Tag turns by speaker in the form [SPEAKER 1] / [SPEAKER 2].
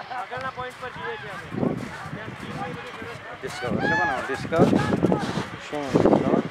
[SPEAKER 1] આગળના પોઈન્ટ પર જઈએ છીએ અમે. ત્યાં સ્કીમની બધી સરસ
[SPEAKER 2] डिस्कवर से बनाओ डिस्कवर